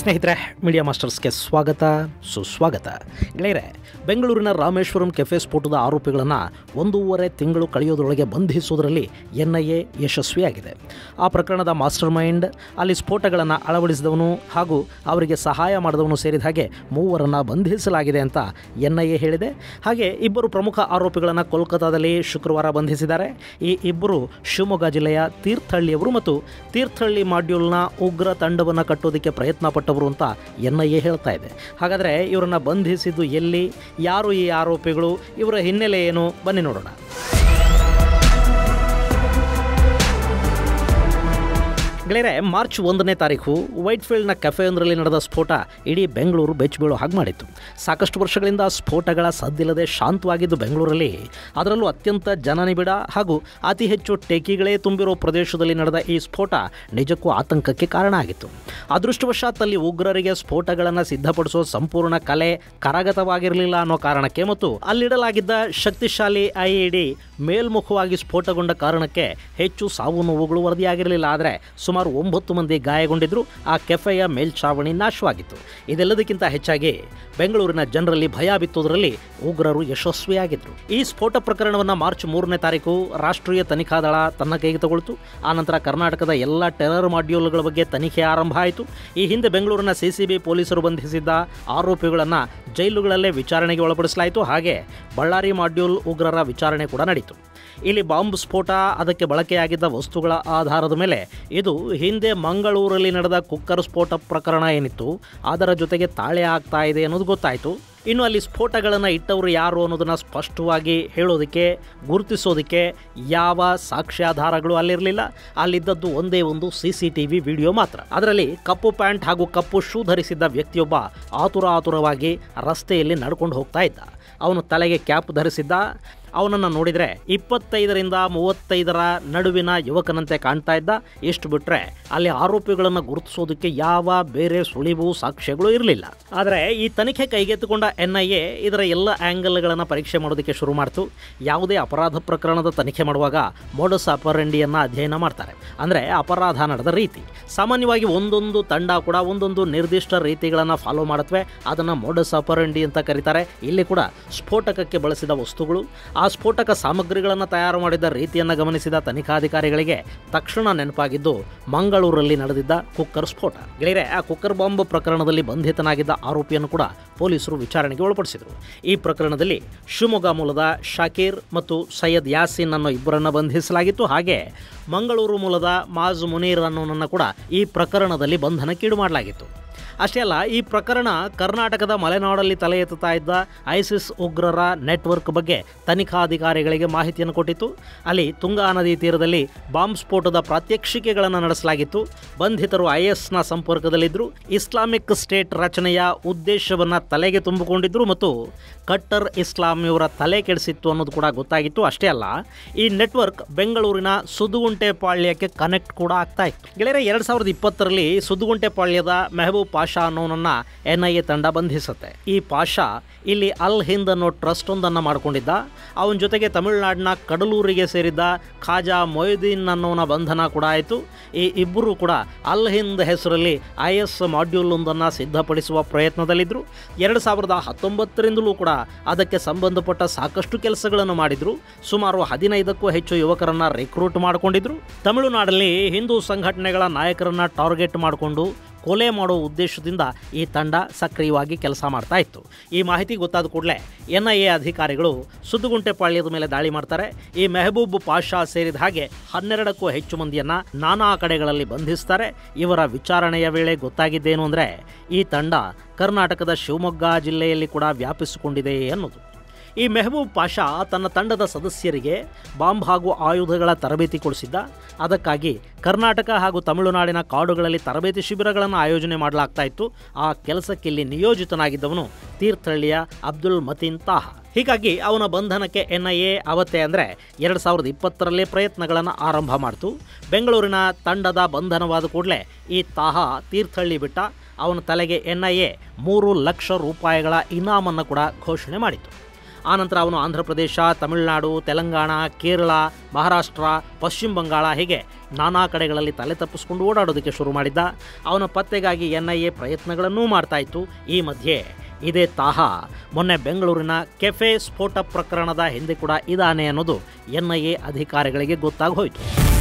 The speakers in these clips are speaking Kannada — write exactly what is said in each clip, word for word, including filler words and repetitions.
ಸ್ನೇಹಿತರೆ, ಮೀಡಿಯಾ ಮಾಸ್ಟರ್ಸ್ಗೆ ಸ್ವಾಗತ ಸುಸ್ವಾಗತ. ಗೆಳೆಯರೆ, ಬೆಂಗಳೂರಿನ ರಾಮೇಶ್ವರಂ ಕೆಫೆ ಸ್ಫೋಟದ ಆರೋಪಿಗಳನ್ನು ಒಂದೂವರೆ ತಿಂಗಳು ಕಳೆಯೋದ್ರೊಳಗೆ ಬಂಧಿಸುವುದರಲ್ಲಿ ಎನ್ ಐ ಎ ಯಶಸ್ವಿಯಾಗಿದೆ. ಆ ಪ್ರಕರಣದ ಮಾಸ್ಟರ್ ಮೈಂಡ್, ಅಲ್ಲಿ ಸ್ಫೋಟಗಳನ್ನು ಅಳವಡಿಸಿದವನು ಹಾಗೂ ಅವರಿಗೆ ಸಹಾಯ ಮಾಡಿದವನು ಸೇರಿದ ಹಾಗೆ ಮೂವರನ್ನು ಬಂಧಿಸಲಾಗಿದೆ ಅಂತ ಎನ್ ಐ ಎ ಹೇಳಿದೆ. ಹಾಗೆ ಇಬ್ಬರು ಪ್ರಮುಖ ಆರೋಪಿಗಳನ್ನು ಕೋಲ್ಕತ್ತಾದಲ್ಲಿ ಶುಕ್ರವಾರ ಬಂಧಿಸಿದ್ದಾರೆ. ಈ ಇಬ್ಬರು ಶಿವಮೊಗ್ಗ ಜಿಲ್ಲೆಯ ತೀರ್ಥಹಳ್ಳಿಯವರು ಮತ್ತು ತೀರ್ಥಹಳ್ಳಿ ಮಾಡ್ಯೂಲ್ನ ಉಗ್ರ ತಂಡವನ್ನು ಕಟ್ಟೋದಕ್ಕೆ ಪ್ರಯತ್ನ ಪಟ್ಟವರು ಅಂತ ಎನ್ ಐ ಎ ಹೇಳ್ತಾ ಇದೆ. ಹಾಗಾದರೆ ಇವರನ್ನು ಬಂಧಿಸಿದ್ದು ಎಲ್ಲಿ, ಯಾರು ಈ ಆರೋಪಿಗಳು, ಇವರ ಹಿನ್ನೆಲೆ ಏನು, ಬನ್ನಿ ನೋಡೋಣ. ಗೆಳೆಯರೆ, ಮಾರ್ಚ್ ಒಂದನೇ ತಾರೀಕು ವೈಟ್ಫೀಲ್ಡ್ನ ಕೆಫೆಯೊಂದರಲ್ಲಿ ನಡೆದ ಸ್ಫೋಟ ಇಡೀ ಬೆಂಗಳೂರು ಬೆಚ್ಚಬೀಳೋ ಹಾಗೆ ಮಾಡಿತ್ತು. ಸಾಕಷ್ಟು ವರ್ಷಗಳಿಂದ ಸ್ಫೋಟಗಳ ಸದ್ದಿಲ್ಲದೆ ಶಾಂತವಾಗಿದ್ದು ಬೆಂಗಳೂರಲ್ಲಿ, ಅದರಲ್ಲೂ ಅತ್ಯಂತ ಜನನಿಬಿಡ ಹಾಗೂ ಅತಿ ಹೆಚ್ಚು ಟೇಕಿಗಳೇ ತುಂಬಿರೋ ಪ್ರದೇಶದಲ್ಲಿ ನಡೆದ ಈ ಸ್ಫೋಟ ನಿಜಕ್ಕೂ ಆತಂಕಕ್ಕೆ ಕಾರಣ ಆಗಿತ್ತು. ಅದೃಷ್ಟವಶಾತ್ ಅಲ್ಲಿ ಉಗ್ರರಿಗೆ ಸ್ಫೋಟಗಳನ್ನು ಸಿದ್ಧಪಡಿಸೋ ಸಂಪೂರ್ಣ ಕಲೆ ಕರಗತವಾಗಿರಲಿಲ್ಲ ಅನ್ನೋ ಕಾರಣಕ್ಕೆ ಮತ್ತು ಅಲ್ಲಿಡಲಾಗಿದ್ದ ಶಕ್ತಿಶಾಲಿ ಐ ಇ ಡಿ ಮೇಲ್ಮುಖವಾಗಿ ಸ್ಫೋಟಗೊಂಡ ಕಾರಣಕ್ಕೆ ಹೆಚ್ಚು ಸಾವು ನೋವುಗಳು ವರದಿಯಾಗಿರಲಿಲ್ಲ. ಆದರೆ ಸುಮಾರು ಒಂಬತ್ತು ಮಂದಿ ಗಾಯಗೊಂಡಿದ್ರು. ಆ ಕೆಫೆಯ ಮೇಲ್ಛಾವಣಿ ನಾಶವಾಗಿತ್ತು. ಇದೆಲ್ಲದಕ್ಕಿಂತ ಹೆಚ್ಚಾಗಿ ಬೆಂಗಳೂರಿನ ಜನರಲ್ಲಿ ಭಯ ಬಿತ್ತೋದ್ರಲ್ಲಿ ಉಗ್ರರು ಯಶಸ್ವಿಯಾಗಿದ್ದರು. ಈ ಸ್ಫೋಟ ಪ್ರಕರಣವನ್ನು ಮಾರ್ಚ್ ಮೂರನೇ ತಾರೀಕು ರಾಷ್ಟ್ರೀಯ ತನಿಖಾ ದಳ ತನ್ನ ಕೈಗೆ ತಗೊಳ್ತು. ಆನಂತರ ಕರ್ನಾಟಕದ ಎಲ್ಲ ಟೆರರ್ ಮಾಡ್ಯೂಲ್ಗಳ ಬಗ್ಗೆ ತನಿಖೆ ಆರಂಭ ಆಯಿತು. ಈ ಹಿಂದೆ ಬೆಂಗಳೂರಿನ ಸಿ ಸಿ ಬಿ ಪೊಲೀಸರು ಬಂಧಿಸಿದ್ದ ಆರೋಪಿಗಳನ್ನು ಜೈಲುಗಳಲ್ಲೇ ವಿಚಾರಣೆಗೆ ಒಳಪಡಿಸಲಾಯಿತು. ಹಾಗೆ ಬಳ್ಳಾರಿ ಮಾಡ್ಯೂಲ್ ಉಗ್ರರ ವಿಚಾರಣೆ ಕೂಡ ನಡೆಯಿತು. ಇಲ್ಲಿ ಬಾಂಬ್ ಸ್ಫೋಟ, ಅದಕ್ಕೆ ಬಳಕೆಯಾಗಿದ್ದ ವಸ್ತುಗಳ ಆಧಾರದ ಮೇಲೆ ಇದು ಹಿಂದೆ ಮಂಗಳೂರಲ್ಲಿ ನಡೆದ ಕುಕ್ಕರ್ ಸ್ಫೋಟ ಪ್ರಕರಣ ಏನಿತ್ತು ಅದರ ಜೊತೆಗೆ ತಾಳೆ ಆಗ್ತಾ ಇದೆ ಅನ್ನೋದು ಗೊತ್ತಾಯಿತು. ಇನ್ನು ಅಲ್ಲಿ ಸ್ಫೋಟಗಳನ್ನು ಇಟ್ಟವರು ಯಾರು ಅನ್ನೋದನ್ನು ಸ್ಪಷ್ಟವಾಗಿ ಹೇಳೋದಕ್ಕೆ, ಗುರುತಿಸೋದಕ್ಕೆ ಯಾವ ಸಾಕ್ಷ್ಯಾಧಾರಗಳು ಅಲ್ಲಿರಲಿಲ್ಲ. ಅಲ್ಲಿದ್ದದ್ದು ಒಂದೇ ಒಂದು C C T V video ಮಾತ್ರ. ಅದರಲ್ಲಿ ಕಪ್ಪು ಪ್ಯಾಂಟ್ ಹಾಗೂ ಕಪ್ಪು ಶೂ ಧರಿಸಿದ್ದ ವ್ಯಕ್ತಿಯೊಬ್ಬ ಆತುರ ಆತುರವಾಗಿ ರಸ್ತೆಯಲ್ಲಿ ನಡ್ಕೊಂಡು ಹೋಗ್ತಾ ಇದ್ದ. ಅವನು ತಲೆಗೆ ಕ್ಯಾಪ್ ಧರಿಸಿದ್ದ. ಅವನನ್ನು ನೋಡಿದರೆ ಇಪ್ಪತ್ತೈದರಿಂದ ಮೂವತ್ತೈದರ ನಡುವಿನ ಯುವಕನಂತೆ ಕಾಣ್ತಾ ಇದ್ದ. ಇಷ್ಟು ಬಿಟ್ಟರೆ ಅಲ್ಲಿ ಆರೋಪಿಗಳನ್ನು ಗುರುತಿಸೋದಕ್ಕೆ ಯಾವ ಬೇರೆ ಸುಳಿವು ಸಾಕ್ಷ್ಯಗಳು ಇರಲಿಲ್ಲ. ಆದರೆ ಈ ತನಿಖೆ ಕೈಗೆತ್ತಿಕೊಂಡ ಎನ್ ಐ ಎ ಇದರ ಎಲ್ಲ ಆ್ಯಂಗಲ್ಗಳನ್ನು ಪರೀಕ್ಷೆ ಮಾಡೋದಕ್ಕೆ ಶುರು ಮಾಡ್ತು. ಯಾವುದೇ ಅಪರಾಧ ಪ್ರಕರಣದ ತನಿಖೆ ಮಾಡುವಾಗ ಮೋಡಸ್ ಆಪರೆಂಡಿಯನ್ನು ಅಧ್ಯಯನ ಮಾಡ್ತಾರೆ. ಅಂದರೆ ಅಪರಾಧ ನಡೆದ ರೀತಿ. ಸಾಮಾನ್ಯವಾಗಿ ಒಂದೊಂದು ತಂಡ ಕೂಡ ಒಂದೊಂದು ನಿರ್ದಿಷ್ಟ ರೀತಿಗಳನ್ನು ಫಾಲೋ ಮಾಡುತ್ತವೆ. ಅದನ್ನು ಮೋಡಸ್ ಆಪರೆಂಡಿ ಅಂತ ಕರೀತಾರೆ. ಇಲ್ಲಿ ಕೂಡ ಸ್ಫೋಟಕಕ್ಕೆ ಬಳಸಿದ ವಸ್ತುಗಳು, ಆ ಸ್ಫೋಟಕ ಸಾಮಗ್ರಿಗಳನ್ನು ತಯಾರು ಮಾಡಿದ ರೀತಿಯನ್ನು ಗಮನಿಸಿದ ತನಿಖಾಧಿಕಾರಿಗಳಿಗೆ ತಕ್ಷಣ ನೆನಪಾಗಿದ್ದು ಮಂಗಳೂರಲ್ಲಿ ನಡೆದಿದ್ದ ಕುಕ್ಕರ್ ಸ್ಫೋಟ. ಗೆಳೆಯರೆ, ಆ ಕುಕ್ಕರ್ ಬಾಂಬ್ ಪ್ರಕರಣದಲ್ಲಿ ಬಂಧಿತನಾಗಿದ್ದ ಆರೋಪಿಯನ್ನು ಕೂಡ ಪೊಲೀಸರು ವಿಚಾರಣೆಗೆ ಒಳಪಡಿಸಿದರು. ಈ ಪ್ರಕರಣದಲ್ಲಿ ಶಿವಮೊಗ್ಗ ಮೂಲದ ಶಾಕೀರ್ ಮತ್ತು ಸೈಯದ್ ಯಾಸೀನ್ ಅನ್ನೋ ಇಬ್ಬರನ್ನು ಬಂಧಿಸಲಾಗಿತ್ತು. ಹಾಗೆ ಮಂಗಳೂರು ಮೂಲದ ಮಾಜ್ ಮುನೀರ್ ಅನ್ನೋನನ್ನು ಕೂಡ ಈ ಪ್ರಕರಣದಲ್ಲಿ ಬಂಧನಕ್ಕೀಡು ಮಾಡಲಾಗಿತ್ತು. ಅಷ್ಟೇ ಅಲ್ಲ, ಈ ಪ್ರಕರಣ ಕರ್ನಾಟಕದ ಮಲೆನಾಡಲ್ಲಿ ತಲೆ ಎತ್ತುತ್ತಾ ಇದ್ದ ಐಸಿಸ್ ಉಗ್ರರ ನೆಟ್ವರ್ಕ್ ಬಗ್ಗೆ ತನಿಖಾಧಿಕಾರಿಗಳಿಗೆ ಮಾಹಿತಿಯನ್ನು ಕೊಟ್ಟಿತ್ತು. ಅಲ್ಲಿ ತುಂಗಾ ನದಿ ತೀರದಲ್ಲಿ ಬಾಂಬ್ ಸ್ಫೋಟದ ಪ್ರಾತ್ಯಕ್ಷಿಕೆಗಳನ್ನು ನಡೆಸಲಾಗಿತ್ತು. ಬಂಧಿತರು ಐ ಎಸ್ನ ಸಂಪರ್ಕದಲ್ಲಿದ್ದರು. ಇಸ್ಲಾಮಿಕ್ ಸ್ಟೇಟ್ ರಚನೆಯ ಉದ್ದೇಶವನ್ನು ತಲೆಗೆ ತುಂಬಿಕೊಂಡಿದ್ದರು ಮತ್ತು ಕಟ್ಟರ್ ಇಸ್ಲಾಂ ಇವರ ತಲೆ ಕೆಡಿಸಿತ್ತು ಅನ್ನೋದು ಕೂಡ ಗೊತ್ತಾಗಿತ್ತು. ಅಷ್ಟೇ ಅಲ್ಲ, ಈ ನೆಟ್ವರ್ಕ್ ಬೆಂಗಳೂರಿನ ಸುದುಗುಂಟೆ ಪಾಳ್ಯಕ್ಕೆ ಕನೆಕ್ಟ್ ಕೂಡ ಆಗ್ತಾ ಇತ್ತು. ಗೆಳೆಯರೆ, ಎರಡು ಸಾವಿರದ ಇಪ್ಪತ್ತರಲ್ಲಿ ಸುದುಗುಂಟೆ ಪಾಳ್ಯದ ಮೆಹಬೂಬ್ ಪಾಷಾ ಅನ್ನೋನನ್ನ ಎನ್ ಐ ಎ ತಂಡ ಬಂಧಿಸುತ್ತೆ. ಈ ಪಾಷಾ ಇಲ್ಲಿ ಅಲ್ ಹಿಂದ್ ಅನ್ನೋ ಟ್ರಸ್ಟ್ ಒಂದನ್ನು ಮಾಡಿಕೊಂಡಿದ್ದ. ಅವನ ಜೊತೆಗೆ ತಮಿಳುನಾಡಿನ ಕಡಲೂರಿಗೆ ಸೇರಿದ್ದ ಖಾಜಾ ಮೊಯ್ದೀನ್ ಅನ್ನೋನ ಬಂಧನ ಕೂಡ ಆಯಿತು. ಈ ಇಬ್ಬರು ಕೂಡ ಅಲ್ ಹಿಂದ್ ಹೆಸರಲ್ಲಿ ಐ ಎಸ್ ಮಾಡ್ಯೂಲ್ ಒಂದನ್ನು ಸಿದ್ಧಪಡಿಸುವ ಪ್ರಯತ್ನದಲ್ಲಿದ್ದರು. ಎರಡು ಸಾವಿರದ ಹತ್ತೊಂಬತ್ತರಿಂದಲೂ ಕೂಡ ಅದಕ್ಕೆ ಸಂಬಂಧಪಟ್ಟ ಸಾಕಷ್ಟು ಕೆಲಸಗಳನ್ನು ಮಾಡಿದರು. ಸುಮಾರು ಹದಿನೈದಕ್ಕೂ ಹೆಚ್ಚು ಯುವಕರನ್ನು ರಿಕ್ರೂಟ್ ಮಾಡಿಕೊಂಡಿದ್ರು. ತಮಿಳುನಾಡಲ್ಲಿ ಹಿಂದೂ ಸಂಘಟನೆಗಳ ನಾಯಕರನ್ನು ಟಾರ್ಗೆಟ್ ಮಾಡಿಕೊಂಡು ಕೊಲೆ ಮಾಡೋ ಉದ್ದೇಶದಿಂದ ಈ ತಂಡ ಸಕ್ರಿಯವಾಗಿ ಕೆಲಸ ಮಾಡ್ತಾ ಇತ್ತು. ಈ ಮಾಹಿತಿ ಗೊತ್ತಾದ ಕೂಡಲೇ ಎನ್ ಐ ಎ ಅಧಿಕಾರಿಗಳು ಸುದ್ದುಗುಂಟೆ ಪಾಳ್ಯದ ಮೇಲೆ ದಾಳಿ ಮಾಡ್ತಾರೆ. ಈ ಮೆಹಬೂಬ್ ಪಾಷಾ ಸೇರಿದ ಹಾಗೆ ಹನ್ನೆರಡಕ್ಕೂ ಹೆಚ್ಚು ಮಂದಿಯನ್ನು ನಾನಾ ಕಡೆಗಳಲ್ಲಿ ಬಂಧಿಸ್ತಾರೆ. ಇವರ ವಿಚಾರಣೆಯ ವೇಳೆ ಗೊತ್ತಾಗಿದ್ದೇನು ಅಂದರೆ, ಈ ತಂಡ ಕರ್ನಾಟಕದ ಶಿವಮೊಗ್ಗ ಜಿಲ್ಲೆಯಲ್ಲಿ ಕೂಡ ವ್ಯಾಪಿಸಿಕೊಂಡಿದೆ ಅನ್ನೋದು. ಈ ಮೆಹಬೂಬ್ ಪಾಷಾ ತನ್ನ ತಂಡದ ಸದಸ್ಯರಿಗೆ ಬಾಂಬ್ ಹಾಗೂ ಆಯುಧಗಳ ತರಬೇತಿ ಕೊಡಿಸಿದ್ದ. ಅದಕ್ಕಾಗಿ ಕರ್ನಾಟಕ ಹಾಗೂ ತಮಿಳುನಾಡಿನ ಕಾಡುಗಳಲ್ಲಿ ತರಬೇತಿ ಶಿಬಿರಗಳನ್ನು ಆಯೋಜನೆ ಮಾಡಲಾಗ್ತಾ ಇತ್ತು. ಆ ಕೆಲಸಕ್ಕೆ ಇಲ್ಲಿ ನಿಯೋಜಿತನಾಗಿದ್ದವನು ತೀರ್ಥಹಳ್ಳಿಯ ಅಬ್ದುಲ್ ಮತೀನ್ ತಾಹಾ. ಹೀಗಾಗಿ ಅವನ ಬಂಧನಕ್ಕೆ ಎನ್ ಐ ಎ ಅವತ್ತೇ ಅಂದರೆ ಎರಡು ಸಾವಿರದ ಇಪ್ಪತ್ತರಲ್ಲೇ ಪ್ರಯತ್ನಗಳನ್ನು ಆರಂಭ ಮಾಡಿತು. ಬೆಂಗಳೂರಿನ ತಂಡದ ಬಂಧನವಾದ ಕೂಡಲೇ ಈ ತಾಹಾ ತೀರ್ಥಹಳ್ಳಿ ಬಿಟ್ಟ. ಅವನ ತಲೆಗೆ ಎನ್ ಐ ಎ ಮೂರು ಲಕ್ಷ ರೂಪಾಯಿಗಳ ಇನಾಮನ್ನು ಕೂಡ ಘೋಷಣೆ ಮಾಡಿತು. ಆನಂತರ ಅವನು ಆಂಧ್ರ ಪ್ರದೇಶ, ತಮಿಳುನಾಡು, ತೆಲಂಗಾಣ, ಕೇರಳ, ಮಹಾರಾಷ್ಟ್ರ, ಪಶ್ಚಿಮ ಬಂಗಾಳ ಹೀಗೆ ನಾನಾ ಕಡೆಗಳಲ್ಲಿ ತಲೆ ತಪ್ಪಿಸ್ಕೊಂಡು ಓಡಾಡೋದಕ್ಕೆ ಶುರು ಮಾಡಿದ್ದ. ಅವನ ಪತ್ತೆಗಾಗಿ ಎನ್ ಐ ಎ ಪ್ರಯತ್ನಗಳನ್ನೂ ಮಾಡ್ತಾ ಇತ್ತು. ಈ ಮಧ್ಯೆ ಇದೇ ತಾಹಾ ಮೊನ್ನೆ ಬೆಂಗಳೂರಿನ ಕೆಫೆ ಸ್ಫೋಟ ಪ್ರಕರಣದ ಹಿಂದೆ ಕೂಡ ಇದ್ದಾನೆ ಅನ್ನೋದು ಎನ್ ಐ ಎ ಅಧಿಕಾರಿಗಳಿಗೆ ಗೊತ್ತಾಗಿ ಹೋಯಿತು.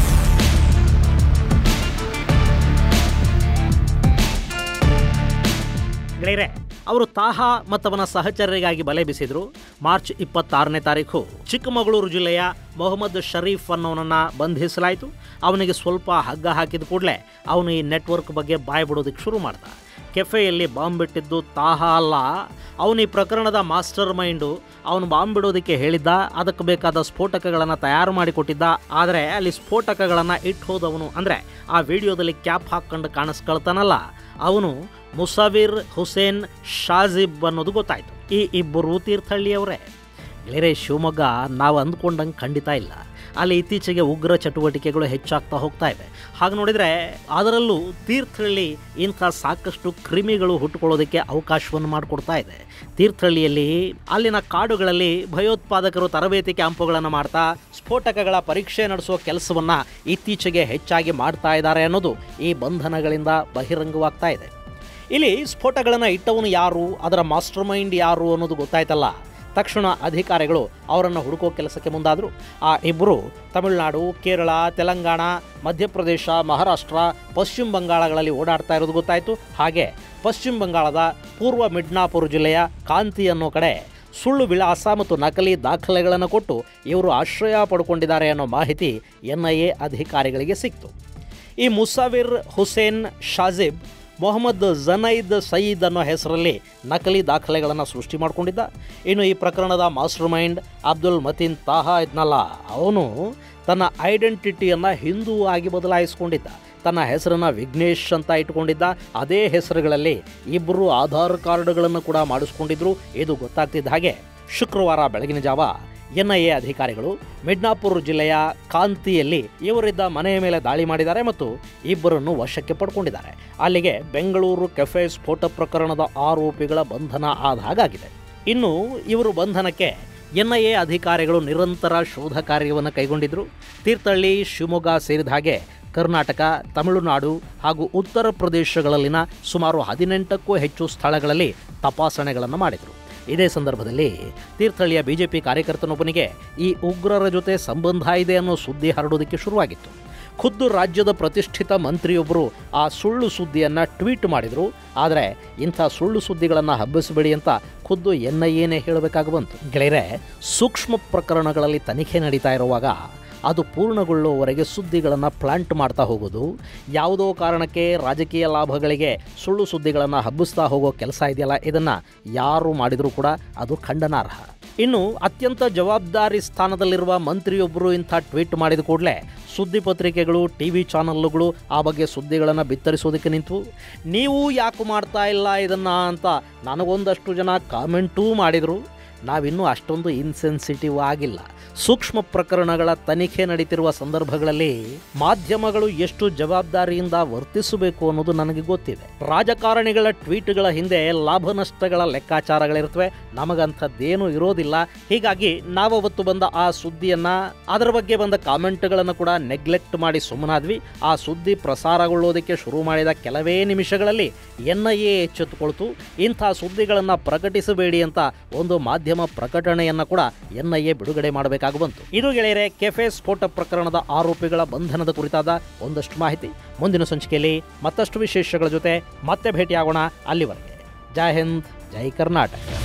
ಗೆಳೆಯರೆ, ಅವರು ತಾಹಾ ಮತ್ತವನ ಸಹಚರರಿಗಾಗಿ ಬಲೆ ಬೀಸಿದ್ರು. ಮಾರ್ಚ್ ಇಪ್ಪತ್ತಾರನೇ ತಾರೀಕು ಚಿಕ್ಕಮಗಳೂರು ಜಿಲ್ಲೆಯ ಮೊಹಮ್ಮದ್ ಶರೀಫ್ ಅನ್ನೋನನ್ನು ಬಂಧಿಸಲಾಯಿತು. ಅವನಿಗೆ ಸ್ವಲ್ಪ ಹಗ್ಗ ಹಾಕಿದ ಕೂಡಲೇ ಅವನು ಈ ನೆಟ್ವರ್ಕ್ ಬಗ್ಗೆ ಬಾಯ್ ಬಿಡೋದಕ್ಕೆ ಶುರು ಮಾಡ್ದ. ಕೆಫೆಯಲ್ಲಿ ಬಾಂಬ್ ಬಿಟ್ಟಿದ್ದು ತಾಹಾ ಅಲ್ಲ, ಅವನು ಈ ಪ್ರಕರಣದ ಮಾಸ್ಟರ್ ಮೈಂಡು. ಅವನು ಬಾಂಬ್ ಬಿಡೋದಕ್ಕೆ ಹೇಳಿದ್ದ, ಅದಕ್ಕೆ ಬೇಕಾದ ಸ್ಫೋಟಕಗಳನ್ನು ತಯಾರು ಮಾಡಿಕೊಟ್ಟಿದ್ದ. ಆದರೆ ಅಲ್ಲಿ ಸ್ಫೋಟಕಗಳನ್ನು ಇಟ್ಟು ಹೋದವನು, ಅಂದರೆ ಆ ವಿಡಿಯೋದಲ್ಲಿ ಕ್ಯಾಪ್ ಹಾಕ್ಕೊಂಡು ಕಾಣಿಸ್ಕೊಳ್ತಾನಲ್ಲ, ಅವನು ಮುಸಾವಿರ್ ಹುಸೇನ್ ಶಾಜಿಬ್ ಅನ್ನೋದು ಗೊತ್ತಾಯಿತು. ಈ ಇಬ್ಬರು ತೀರ್ಥಹಳ್ಳಿಯವರೇ. ಗೆಳೆಯರೆ, ಶಿವಮೊಗ್ಗ ನಾವು ಅಂದ್ಕೊಂಡಂಗೆ ಖಂಡಿತ ಇಲ್ಲ. ಅಲ್ಲಿ ಇತ್ತೀಚೆಗೆ ಉಗ್ರ ಚಟುವಟಿಕೆಗಳು ಹೆಚ್ಚಾಗ್ತಾ ಹೋಗ್ತಾ ಇವೆ. ಹಾಗೆ ನೋಡಿದರೆ ಅದರಲ್ಲೂ ತೀರ್ಥಹಳ್ಳಿ ಇಂಥ ಸಾಕಷ್ಟು ಕ್ರಿಮಿಗಳು ಹುಟ್ಟುಕೊಳ್ಳೋದಕ್ಕೆ ಅವಕಾಶವನ್ನು ಮಾಡಿಕೊಡ್ತಾ ಇದೆ. ತೀರ್ಥಹಳ್ಳಿಯಲ್ಲಿ ಅಲ್ಲಿನ ಕಾಡುಗಳಲ್ಲಿ ಭಯೋತ್ಪಾದಕರು ತರಬೇತಿ ಕ್ಯಾಂಪುಗಳನ್ನು ಮಾಡ್ತಾ ಸ್ಫೋಟಕಗಳ ಪರೀಕ್ಷೆ ನಡೆಸುವ ಕೆಲಸವನ್ನು ಇತ್ತೀಚೆಗೆ ಹೆಚ್ಚಾಗಿ ಮಾಡ್ತಾ ಇದ್ದಾರೆ ಅನ್ನೋದು ಈ ಬಂಧನಗಳಿಂದ ಬಹಿರಂಗವಾಗ್ತಾ ಇದೆ. ಇಲ್ಲಿ ಸ್ಫೋಟಗಳನ್ನು ಇಟ್ಟವನು ಯಾರು, ಅದರ ಮಾಸ್ಟರ್ ಮೈಂಡ್ ಯಾರು ಅನ್ನೋದು ಗೊತ್ತಾಯ್ತಲ್ಲ. ತಕ್ಷಣ ಅಧಿಕಾರಿಗಳು ಅವರನ್ನು ಹುಡುಕೋ ಕೆಲಸಕ್ಕೆ ಮುಂದಾದರು. ಆ ಇಬ್ಬರು ತಮಿಳುನಾಡು, ಕೇರಳ, ತೆಲಂಗಾಣ, ಮಧ್ಯಪ್ರದೇಶ, ಮಹಾರಾಷ್ಟ್ರ, ಪಶ್ಚಿಮ ಬಂಗಾಳಗಳಲ್ಲಿ ಓಡಾಡ್ತಾ ಇರೋದು ಗೊತ್ತಾಯಿತು. ಹಾಗೆ ಪಶ್ಚಿಮ ಬಂಗಾಳದ ಪೂರ್ವ ಮಿಡ್ನಾಪುರ ಜಿಲ್ಲೆಯ ಕಾಂತಿ ಅನ್ನೋ ಕಡೆ ಸುಳ್ಳು ವಿಳಾಸ ಮತ್ತು ನಕಲಿ ದಾಖಲೆಗಳನ್ನು ಕೊಟ್ಟು ಇವರು ಆಶ್ರಯ ಪಡ್ಕೊಂಡಿದ್ದಾರೆ ಅನ್ನೋ ಮಾಹಿತಿ ಎನ್ ಐ ಎ ಅಧಿಕಾರಿಗಳಿಗೆ ಸಿಕ್ತು. ಈ ಮುಸಾವಿರ್ ಹುಸೇನ್ ಶಾಜಿಬ್ ಮೊಹಮ್ಮದ್ ಜನೈದ್ ಸಯೀದ್ ಅನ್ನೋ ಹೆಸರಲ್ಲಿ ನಕಲಿ ದಾಖಲೆಗಳನ್ನು ಸೃಷ್ಟಿ ಮಾಡಿಕೊಂಡಿದ್ದ. ಇನ್ನು ಈ ಪ್ರಕರಣದ ಮಾಸ್ಟರ್ ಮೈಂಡ್ ಅಬ್ದುಲ್ ಮತೀನ್ ತಾಹಾ ಇದ್ನಲ್ಲ, ಅವನು ತನ್ನ ಐಡೆಂಟಿಟಿಯನ್ನು ಹಿಂದೂ ಆಗಿ ಬದಲಾಯಿಸ್ಕೊಂಡಿದ್ದ. ತನ್ನ ಹೆಸರನ್ನು ವಿಘ್ನೇಶ್ ಅಂತ ಇಟ್ಕೊಂಡಿದ್ದ. ಅದೇ ಹೆಸರುಗಳಲ್ಲಿ ಇಬ್ಬರು ಆಧಾರ್ ಕಾರ್ಡ್ಗಳನ್ನು ಕೂಡ ಮಾಡಿಸ್ಕೊಂಡಿದ್ರು. ಇದು ಗೊತ್ತಾಗ್ತಿದ್ದ ಹಾಗೆ ಶುಕ್ರವಾರ ಬೆಳಗಿನ ಜಾವ ಎನ್ ಐ ಎ ಅಧಿಕಾರಿಗಳು ಮಿಡ್ನಾಪುರ ಜಿಲ್ಲೆಯ ಕಾಂತಿಯಲ್ಲಿ ಇವರಿದ್ದ ಮನೆಯ ಮೇಲೆ ದಾಳಿ ಮಾಡಿದ್ದಾರೆ ಮತ್ತು ಇಬ್ಬರನ್ನು ವಶಕ್ಕೆ ಪಡ್ಕೊಂಡಿದ್ದಾರೆ. ಅಲ್ಲಿಗೆ ಬೆಂಗಳೂರು ಕೆಫೆ ಸ್ಫೋಟ ಪ್ರಕರಣದ ಆರೋಪಿಗಳ ಬಂಧನ ಆದ ಹಾಗಾಗಿದೆ. ಇನ್ನು ಇವರು ಬಂಧನಕ್ಕೆ ಎನ್ ಐ ಎ ಅಧಿಕಾರಿಗಳು ನಿರಂತರ ಶೋಧ ಕಾರ್ಯವನ್ನು ಕೈಗೊಂಡಿದ್ದರು. ತೀರ್ಥಹಳ್ಳಿ, ಶಿವಮೊಗ್ಗ ಸೇರಿದ ಹಾಗೆ ಕರ್ನಾಟಕ, ತಮಿಳುನಾಡು ಹಾಗೂ ಉತ್ತರ ಪ್ರದೇಶಗಳಲ್ಲಿನ ಸುಮಾರು ಹದಿನೆಂಟಕ್ಕೂ ಹೆಚ್ಚು ಸ್ಥಳಗಳಲ್ಲಿ ತಪಾಸಣೆಗಳನ್ನು ಮಾಡಿದರು. ಇದೇ ಸಂದರ್ಭದಲ್ಲಿ ತೀರ್ಥಹಳ್ಳಿಯ ಬಿಜೆಪಿ ಕಾರ್ಯಕರ್ತನೊಬ್ಬನಿಗೆ ಈ ಉಗ್ರರ ಜೊತೆ ಸಂಬಂಧ ಇದೆ ಅನ್ನೋ ಸುದ್ದಿ ಹರಡೋದಕ್ಕೆ ಶುರುವಾಗಿತ್ತು. ಖುದ್ದು ರಾಜ್ಯದ ಪ್ರತಿಷ್ಠಿತ ಮಂತ್ರಿಯೊಬ್ಬರು ಆ ಸುಳ್ಳು ಸುದ್ದಿಯನ್ನು ಟ್ವೀಟ್ ಮಾಡಿದರು. ಆದರೆ ಇಂಥ ಸುಳ್ಳು ಸುದ್ದಿಗಳನ್ನು ಹಬ್ಬಿಸಬೇಡಿ ಅಂತ ಖುದ್ದು ಎನ್ ಐ ಎನೇ ಹೇಳಬೇಕಾಗಿ ಬಂತು. ಗೆಳೆಯರೆ, ಸೂಕ್ಷ್ಮ ಪ್ರಕರಣಗಳಲ್ಲಿ ತನಿಖೆ ನಡೀತಾ ಇರುವಾಗ ಅದು ಪೂರ್ಣಗೊಳ್ಳುವವರೆಗೆ ಸುದ್ದಿಗಳನ್ನು ಪ್ಲಾಂಟ್ ಮಾಡ್ತಾ ಹೋಗೋದು, ಯಾವುದೋ ಕಾರಣಕ್ಕೆ ರಾಜಕೀಯ ಲಾಭಗಳಿಗೆ ಸುಳ್ಳು ಸುದ್ದಿಗಳನ್ನು ಹಬ್ಬಿಸ್ತಾ ಹೋಗೋ ಕೆಲಸ ಇದೆಯಲ್ಲ, ಇದನ್ನು ಯಾರು ಮಾಡಿದರೂ ಕೂಡ ಅದು ಖಂಡನಾರ್ಹ. ಇನ್ನು ಅತ್ಯಂತ ಜವಾಬ್ದಾರಿ ಸ್ಥಾನದಲ್ಲಿರುವ ಮಂತ್ರಿಯೊಬ್ಬರು ಇಂಥ ಟ್ವೀಟ್ ಮಾಡಿದ ಕೂಡಲೇ ಸುದ್ದಿ ಪತ್ರಿಕೆಗಳು, ಟಿ ವಿ ಚಾನಲ್ಗಳು ಆ ಬಗ್ಗೆ ಸುದ್ದಿಗಳನ್ನು ಬಿತ್ತರಿಸೋದಕ್ಕೆ ನಿಂತು, ನೀವು ಯಾಕೆ ಮಾಡ್ತಾ ಇಲ್ಲ ಇದನ್ನು ಅಂತ ನನಗೊಂದಷ್ಟು ಜನ ಕಾಮೆಂಟೂ ಮಾಡಿದರು. ನಾವಿನ್ನೂ ಅಷ್ಟೊಂದು ಇನ್ಸೆನ್ಸಿಟಿವ್ ಆಗಿಲ್ಲ. ಸೂಕ್ಷ್ಮ ಪ್ರಕರಣಗಳ ತನಿಖೆ ನಡೀತಿರುವ ಸಂದರ್ಭಗಳಲ್ಲಿ ಮಾಧ್ಯಮಗಳು ಎಷ್ಟು ಜವಾಬ್ದಾರಿಯಿಂದ ವರ್ತಿಸಬೇಕು ಅನ್ನೋದು ನನಗೆ ಗೊತ್ತಿದೆ. ರಾಜಕಾರಣಿಗಳ ಟ್ವೀಟ್ಗಳ ಹಿಂದೆ ಲಾಭ ನಷ್ಟಗಳ ಲೆಕ್ಕಾಚಾರಗಳಿರ್ತವೆ, ನಮಗಂಥದ್ದೇನೂ ಇರೋದಿಲ್ಲ. ಹೀಗಾಗಿ ನಾವವತ್ತು ಬಂದ ಆ ಸುದ್ದಿಯನ್ನು, ಅದರ ಬಗ್ಗೆ ಬಂದ ಕಾಮೆಂಟ್ಗಳನ್ನು ಕೂಡ ನೆಗ್ಲೆಕ್ಟ್ ಮಾಡಿ ಸುಮ್ಮನಾದ್ವಿ. ಆ ಸುದ್ದಿ ಪ್ರಸಾರಗೊಳ್ಳೋದಕ್ಕೆ ಶುರು ಮಾಡಿದ ಕೆಲವೇ ನಿಮಿಷಗಳಲ್ಲಿ ಎನ್ ಐ ಎ ಎಚ್ಚೆತ್ತುಕೊಳ್ತು. ಇಂಥ ಸುದ್ದಿಗಳನ್ನು ಪ್ರಕಟಿಸಬೇಡಿ ಅಂತ ಒಂದು ಮಾಧ್ಯಮ ಪ್ರಕಟಣೆಯನ್ನು ಕೂಡ ಎನ್ ಐ ಎ ಬಿಡುಗಡೆ ಮಾಡಬೇಕು ಬಂತು. ಇದು ಗೆಳೆಯರೆ, ಕೆಫೆ ಸ್ಫೋಟ ಪ್ರಕರಣದ ಆರೋಪಿಗಳ ಬಂಧನದ ಕುರಿತಾದ ಒಂದಷ್ಟು ಮಾಹಿತಿ. ಮುಂದಿನ ಸಂಚಿಕೆಯಲ್ಲಿ ಮತ್ತಷ್ಟು ವಿಶೇಷಗಳ ಜೊತೆ ಮತ್ತೆ ಭೇಟಿಯಾಗೋಣ. ಅಲ್ಲಿವರೆಗೆ ಜೈ ಹಿಂದ್, ಜೈ ಕರ್ನಾಟಕ.